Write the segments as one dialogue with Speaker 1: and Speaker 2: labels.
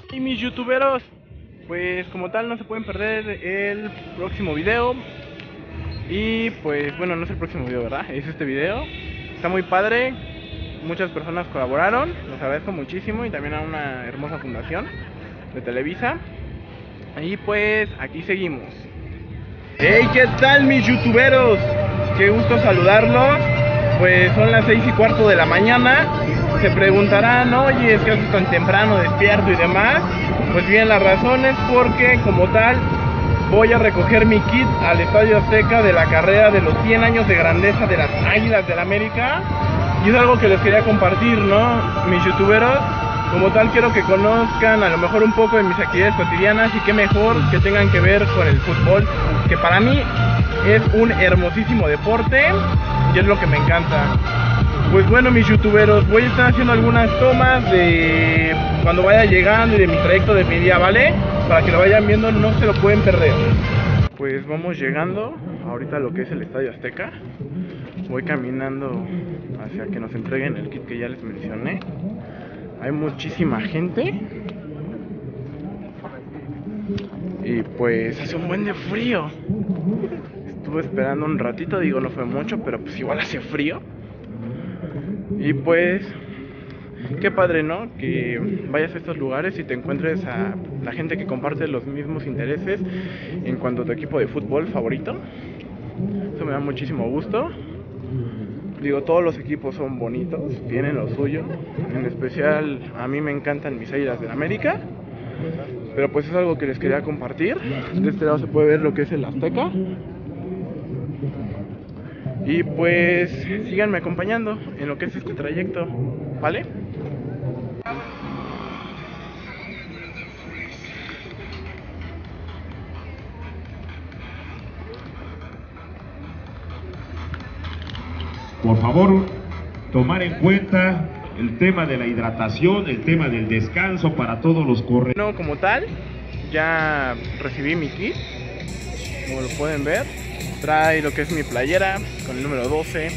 Speaker 1: Y mis youtuberos, pues como tal no se pueden perder el próximo video. Y pues bueno, no es el próximo video, ¿verdad? Es este video. Está muy padre. Muchas personas colaboraron, los agradezco muchísimo. Y también a una hermosa fundación de Televisa. Y pues aquí seguimos. Hey, ¿qué tal mis youtuberos? Qué gusto saludarlos. Pues son las 6:15 de la mañana. Se preguntarán, oye, es que haces tan temprano, despierto y demás. Pues bien, la razón es porque como tal voy a recoger mi kit al Estadio Azteca de la carrera de los 100 años de grandeza de las Águilas del América. Y es algo que les quería compartir, ¿no? Mis youtuberos, como tal quiero que conozcan a lo mejor un poco de mis actividades cotidianas. Y qué mejor que tengan que ver con el fútbol, que para mí es un hermosísimo deporte y es lo que me encanta. Pues bueno, mis youtuberos, voy a estar haciendo algunas tomas de cuando vaya llegando y de mi trayecto de mi día, ¿vale? Para que lo vayan viendo, no se lo pueden perder. Pues vamos llegando ahorita a lo que es el Estadio Azteca. Voy caminando hacia que nos entreguen el kit que ya les mencioné. Hay muchísima gente. Y pues hace un buen de frío. Estuve esperando un ratito, digo no fue mucho, pero pues igual hace frío. Y pues qué padre, ¿no? Que vayas a estos lugares y te encuentres a la gente que comparte los mismos intereses en cuanto a tu equipo de fútbol favorito. Eso me da muchísimo gusto. Digo, todos los equipos son bonitos, tienen lo suyo. En especial a mí me encantan mis Águilas del América. Pero pues es algo que les quería compartir. De este lado se puede ver lo que es el Azteca. Y pues síganme acompañando en lo que es este trayecto, ¿vale?
Speaker 2: Por favor, tomar en cuenta el tema de la hidratación, el tema del descanso para todos los corredores.
Speaker 1: No, como tal, ya recibí mi kit, como lo pueden ver. Trae lo que es mi playera con el número 12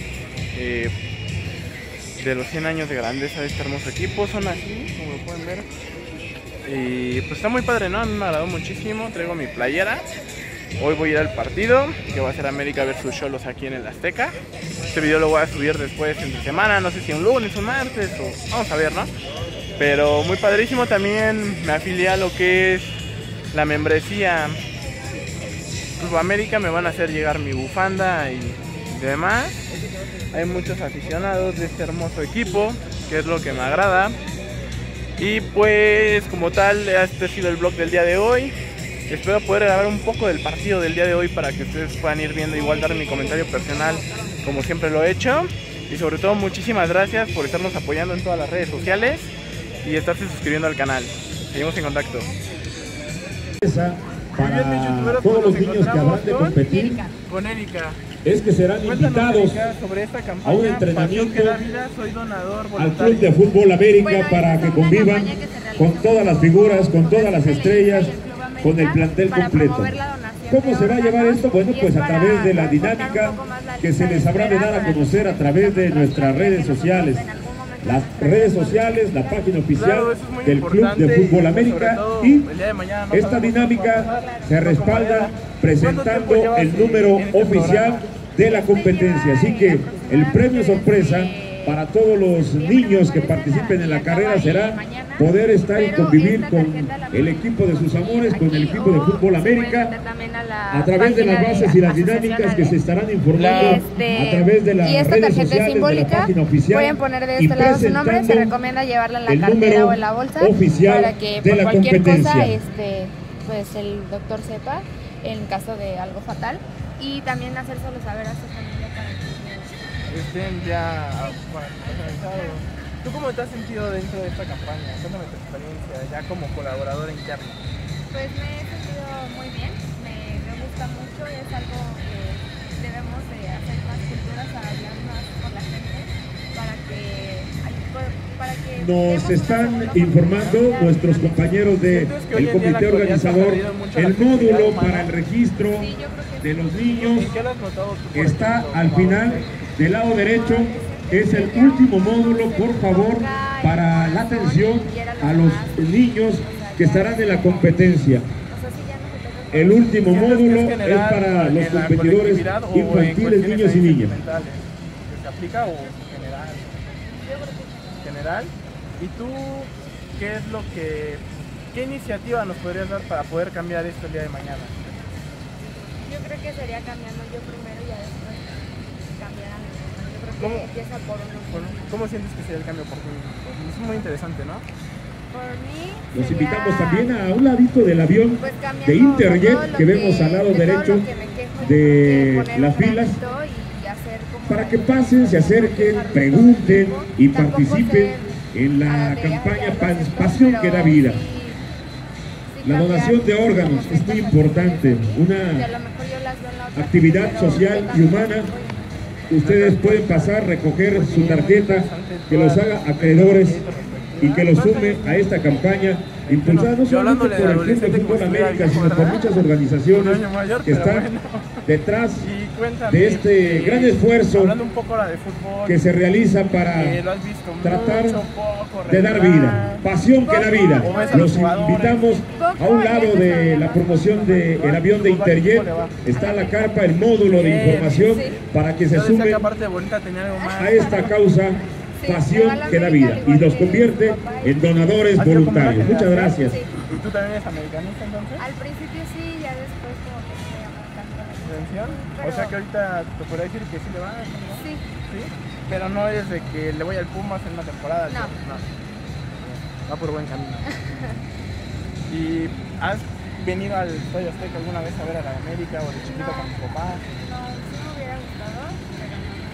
Speaker 1: de los 100 años de grandeza de este hermoso equipo. Son así, como lo pueden ver. Y pues está muy padre, ¿no? A mí me agradó muchísimo. Traigo mi playera. Hoy voy a ir al partido, que va a ser América vs Xolos aquí en el Azteca. Este video lo voy a subir después entre semana, no sé si un lunes, un martes, o vamos a ver, ¿no? Pero muy padrísimo. También me afilié a lo que es la membresía Club América. Me van a hacer llegar mi bufanda y demás. Hay muchos aficionados de este hermoso equipo, que es lo que me agrada. Y pues como tal, este ha sido el vlog del día de hoy. Espero poder grabar un poco del partido del día de hoy para que ustedes puedan ir viendo, igual dar mi comentario personal como siempre lo he hecho. Y sobre todo muchísimas gracias por estarnos apoyando en todas las redes sociales y estarse suscribiendo al canal. Seguimos en contacto.
Speaker 3: Para todos los niños que habrán de competir,
Speaker 1: con Erika,
Speaker 3: es que serán invitados
Speaker 1: sobre esta
Speaker 3: a un entrenamiento
Speaker 1: Soy donador
Speaker 3: al Club de Fútbol América para que convivan con todas las figuras, con todas las estrellas, con el plantel completo. ¿Cómo se va a llevar esto? Bueno, pues a través de la dinámica que se les habrá de dar a conocer a través de nuestras redes sociales. Las redes sociales, la página oficial del Club de Fútbol América, y esta dinámica se respalda presentando el número oficial de la competencia. Así que el premio sorpresa para todos los niños que participen en la carrera será poder estar y convivir con el equipo de sus amores, con el equipo de Fútbol América, a través de las bases y las dinámicas que se estarán informando a través de las redes sociales, de la página oficial.
Speaker 4: Pueden poner de este lado su nombre, se recomienda llevarla en la cartera o en la bolsa para que por cualquier cosa pues el doctor sepa en caso de algo fatal, y también hacérselo saber a sus familias para que
Speaker 1: estén ya organizados. ¿Tú cómo te has sentido dentro de esta campaña? Cuéntame tu experiencia ya como colaboradora interna.
Speaker 4: Pues me he sentido muy bien, me gusta mucho, es algo que debemos de hacer más culturas, para hablar más con la gente, para que
Speaker 3: nos están informando nuestros compañeros del comité organizador. El módulo para el registro de los niños está al final del lado derecho. Es el último módulo, por favor, para la atención a los niños que estarán en la competencia. El último módulo es para los competidores infantiles, niños y niñas.
Speaker 1: ¿Se aplica o general? General. ¿Y tú qué es lo que, qué iniciativa nos podrías dar para poder cambiar esto el día de mañana?
Speaker 4: Yo creo que sería cambiando yo primero y ya después cambiar a los demás. Yo creo que empieza por uno.
Speaker 1: ¿Cómo sientes que sería el cambio por ti? Es muy interesante, ¿no?
Speaker 4: Por mí
Speaker 3: los
Speaker 4: sería,
Speaker 3: invitamos también a un ladito del avión
Speaker 4: pues,
Speaker 3: de Interjet que vemos al lado derecho de las filas, para que pasen, se acerquen, pregunten y participen en la campaña Pasión que da vida. La donación de órganos es muy importante, una actividad social y humana. Ustedes pueden pasar, recoger su tarjeta que los haga acreedores y que los sume a esta campaña, impulsada no solamente por el Club de Fútbol América, sino por muchas organizaciones que están detrás de este gran esfuerzo que se realiza para tratar de dar vida, pasión que da vida. Los invitamos a un lado de la promoción del avión de Interjet, está la carpa, el módulo de información para que se sumen a esta causa, pasión que da vida, y los convierte en donadores voluntarios. Muchas gracias.
Speaker 1: ¿Y tú también eres americanista entonces?
Speaker 4: Al principio sí, ya después como que se llama tanto la
Speaker 1: ¿Prevención? O sea que ahorita te podría decir que sí le vas, ¿no?
Speaker 4: Sí.
Speaker 1: ¿Sí? Pero no es de que le voy al Pumas en una temporada.
Speaker 4: No.
Speaker 1: Va por buen camino. ¿Y has venido al Estadio Azteca alguna vez a ver a la América o de chiquito con tu papá?
Speaker 4: No, sí me hubiera gustado, pero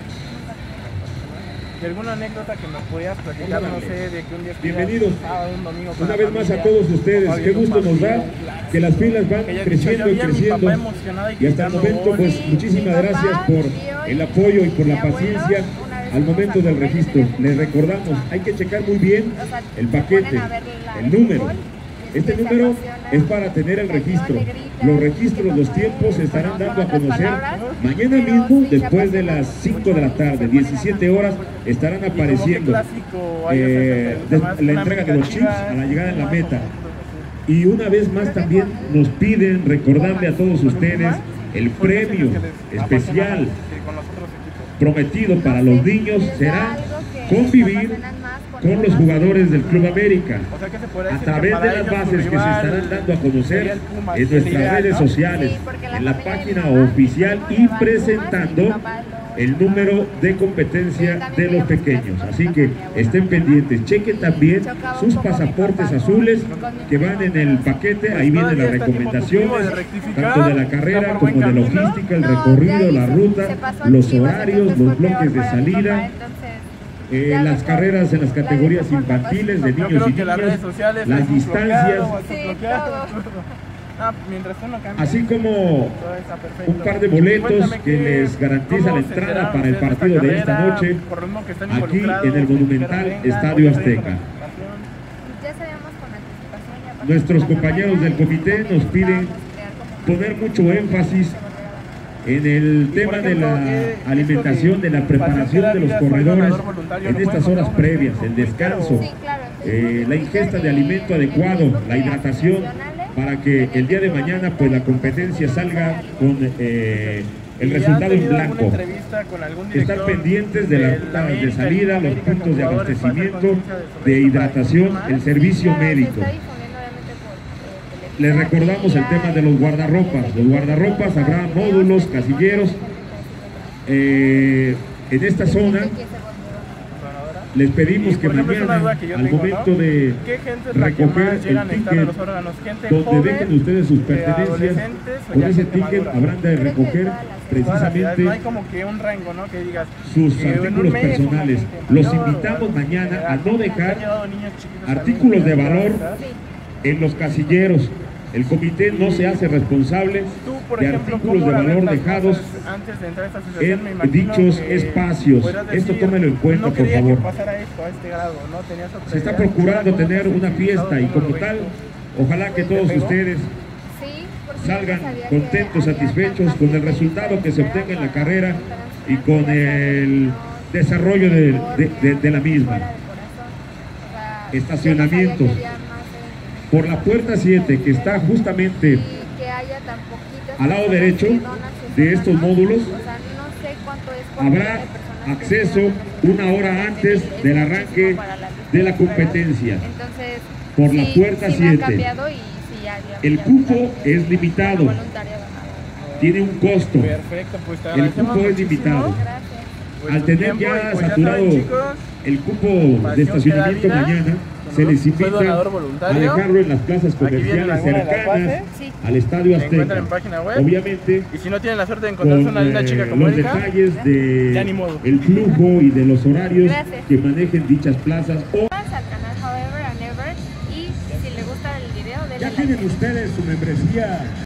Speaker 1: ¿Y alguna anécdota que nos pudieras platicar, no sé, de que un día
Speaker 3: bienvenidos
Speaker 1: un domingo con
Speaker 3: una vez más a todos ustedes? Qué gusto nos da que las filas van creciendo y creciendo, y hasta el momento pues muchísimas gracias por el apoyo y por la paciencia al momento del registro. Les recordamos, hay que checar muy bien el paquete, el número. Este número es para tener el registro. Los registros, los tiempos se estarán dando a conocer mañana mismo, después de las 5 de la tarde, 17 horas, estarán apareciendo la entrega de los chips a la llegada en la meta. Y una vez más también nos piden recordarle a todos ustedes el premio especial prometido para los niños será convivir con los jugadores del Club América a través de las bases que se estarán dando a conocer en nuestras redes sociales, en la página oficial, y presentando el número de competencia de los pequeños. Así que estén pendientes, chequen también sus pasaportes azules que van en el paquete. Ahí vienen las recomendaciones tanto de la carrera como de logística, el recorrido, la ruta, los horarios, los bloques de salida, las carreras en las categorías infantiles de niños y niñas, las distancias, así como un par de boletos que les garantiza la entrada para el partido de esta noche aquí en el monumental Estadio Azteca. Nuestros compañeros del comité nos piden poner mucho énfasis en el tema de la alimentación, de la preparación de los corredores en estas horas previas, el descanso, la ingesta de alimento adecuado, la hidratación, para que el día de mañana pues la competencia salga con el resultado en blanco. Estar pendientes de la ruta de salida, los puntos de abastecimiento, de hidratación, el servicio médico. Les recordamos el tema de los guardarropas. Los guardarropas, habrá módulos, casilleros en esta zona. Les pedimos que mañana, al momento de recoger el ticket donde dejen ustedes sus pertenencias, con ese ticket habrán de recoger precisamente sus artículos personales. Los invitamos mañana a no dejar artículos de valor en los casilleros. El comité no se hace responsable de artículos de valor dejados en dichos espacios. Esto tómelo en cuenta, por favor. Se está procurando tener una fiesta y como tal, ojalá que todos ustedes salgan contentos, satisfechos con el resultado que se obtenga en la carrera y con el desarrollo de la misma. Estacionamientos. por la puerta 7, que está justamente
Speaker 4: y que haya tan poquitas
Speaker 3: al lado
Speaker 4: personas
Speaker 3: derecho
Speaker 4: que donan sus
Speaker 3: de estos
Speaker 4: órganos.
Speaker 3: módulos,
Speaker 4: O sea, no sé cuánto es por
Speaker 3: habrá
Speaker 4: millón de personas que
Speaker 3: acceso
Speaker 4: donan los
Speaker 3: una hora
Speaker 4: órganos.
Speaker 3: antes
Speaker 4: Es
Speaker 3: del
Speaker 4: muchísimo
Speaker 3: arranque
Speaker 4: para la
Speaker 3: de la
Speaker 4: ¿verdad?
Speaker 3: competencia.
Speaker 4: Entonces,
Speaker 3: Por la puerta
Speaker 4: sí me ha
Speaker 3: 7.
Speaker 4: cambiado y sí, ya
Speaker 3: El
Speaker 4: ya
Speaker 3: cupo
Speaker 4: voluntario,
Speaker 3: es limitado,
Speaker 4: voluntario donado.
Speaker 3: tiene un costo.
Speaker 1: Perfecto, pues te
Speaker 3: El
Speaker 1: agradecemos
Speaker 3: cupo es
Speaker 1: muchísimo.
Speaker 3: limitado.
Speaker 4: Gracias.
Speaker 1: Pues,
Speaker 3: Al
Speaker 1: tu
Speaker 3: tener
Speaker 1: tiempo, y
Speaker 3: ya
Speaker 1: pues
Speaker 3: saturado
Speaker 1: saben, chicos,
Speaker 3: el cupo de
Speaker 1: pasión
Speaker 3: estacionamiento
Speaker 1: que da vida.
Speaker 3: mañana, se
Speaker 1: Bueno,
Speaker 3: les
Speaker 1: soy
Speaker 3: invita
Speaker 1: donador
Speaker 3: a
Speaker 1: voluntario.
Speaker 3: dejarlo en las plazas
Speaker 1: Aquí vienen
Speaker 3: comerciales
Speaker 1: algunas de las
Speaker 3: cercanas
Speaker 1: bases.
Speaker 4: Sí.
Speaker 3: al Estadio
Speaker 1: Se encuentran en
Speaker 3: Azteca.
Speaker 1: página web.
Speaker 3: Obviamente,
Speaker 1: Y si no tienen la suerte de
Speaker 3: con
Speaker 1: encontrarse una linda chica como
Speaker 3: los
Speaker 1: Erika,
Speaker 3: detalles
Speaker 1: ya ni modo.
Speaker 3: de el flujo y de los horarios
Speaker 4: Gracias.
Speaker 3: que manejen dichas plazas. O
Speaker 4: Al canal However and Ever y si le gusta el video, denle
Speaker 3: ya
Speaker 4: like.
Speaker 3: tienen ustedes su membresía